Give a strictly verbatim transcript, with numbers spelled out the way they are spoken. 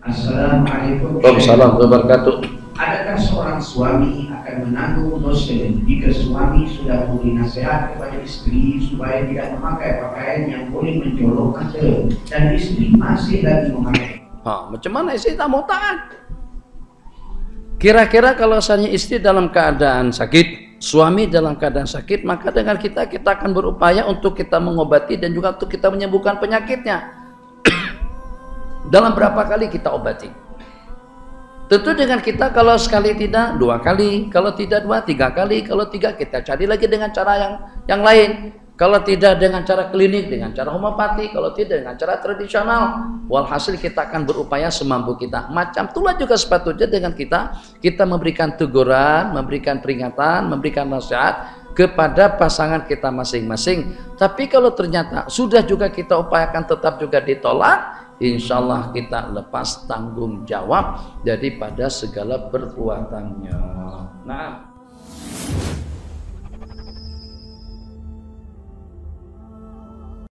Assalamualaikum. Waalaikumsalam warahmatullahi wabarakatuh. Adakah seorang suami akan menanggung dosa jika suami sudah memberi nasihat kepada istri supaya tidak memakai pakaian yang boleh mencolok mata dan istri masih lagi memakai? Ha, macam mana istri tak mau taat? Kira-kira kalau misalnya istri dalam keadaan sakit, suami dalam keadaan sakit, maka dengan kita kita akan berupaya untuk kita mengobati dan juga untuk kita menyembuhkan penyakitnya. Dalam berapa kali kita obati? Tentu dengan kita kalau sekali tidak dua kali, kalau tidak dua tiga kali, kalau tiga kita cari lagi dengan cara yang yang lain. Kalau tidak dengan cara klinik, dengan cara homeopati, kalau tidak dengan cara tradisional. Walhasil kita akan berupaya semampu kita. Macam itulah juga sepatutnya dengan kita, kita memberikan teguran, memberikan peringatan, memberikan nasihat kepada pasangan kita masing-masing. Tapi kalau ternyata sudah juga kita upayakan tetap juga ditolak, insya Allah kita lepas tanggung jawab daripada segala perbuatannya. Nah.